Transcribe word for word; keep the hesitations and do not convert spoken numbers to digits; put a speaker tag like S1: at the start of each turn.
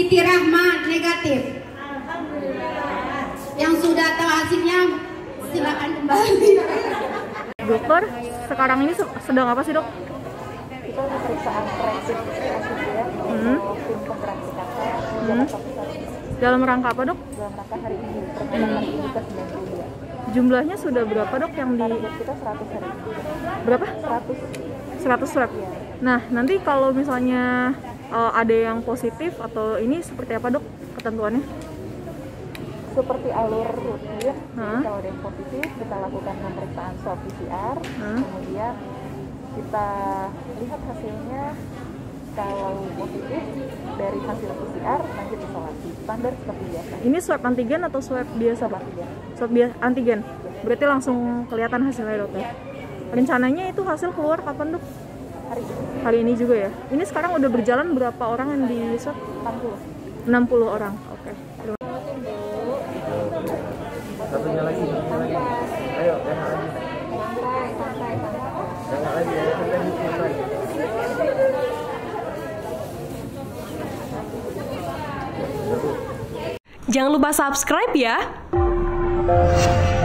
S1: Siti Rahma negatif. Yang sudah tahu hasilnya silakan kembali.
S2: Dokter, sekarang ini sedang apa sih, Dok?
S3: Kita pemeriksaan forensik ya,
S2: hmm.
S3: tim penggerak Jakarta
S2: hmm. Dalam rangka apa, Dok?
S3: Dalam rangka hari ini, perjalanan hari ini ke sembilan puluh dua.
S2: Jumlahnya sudah berapa, Dok, yang di...
S3: Target kita seratus hari ini.
S2: Berapa?
S3: seratus.
S2: seratus swab?
S3: Ya.
S2: Nah, nanti kalau misalnya uh, ada yang positif atau ini seperti apa, Dok, ketentuannya?
S3: Seperti alur rutin,
S2: huh?
S3: kalau ada yang positif, kita lakukan pemeriksaan swab P C R,
S2: huh?
S3: kemudian kita lihat hasilnya. Kalau positif dari hasil P C R lanjut isolasi, standar seperti biasa.
S2: Ini swab antigen atau swab biasa, Pak?
S3: Antigen.
S2: Swab biasa antigen. Berarti langsung kelihatan hasilnya, Dokter. Rencananya itu hasil keluar kapan, Dok?
S3: Hari ini.
S2: Hari ini juga ya. Ini sekarang udah berjalan berapa orang yang di swab?
S3: enam puluh.
S2: enam puluh orang. Oke.
S4: Satunya lagi, satunya lagi. Ayo, enak lagi.
S3: Santai, santai, santai.
S4: Enak lagi, ya. Santai, santai.
S5: Jangan lupa subscribe ya.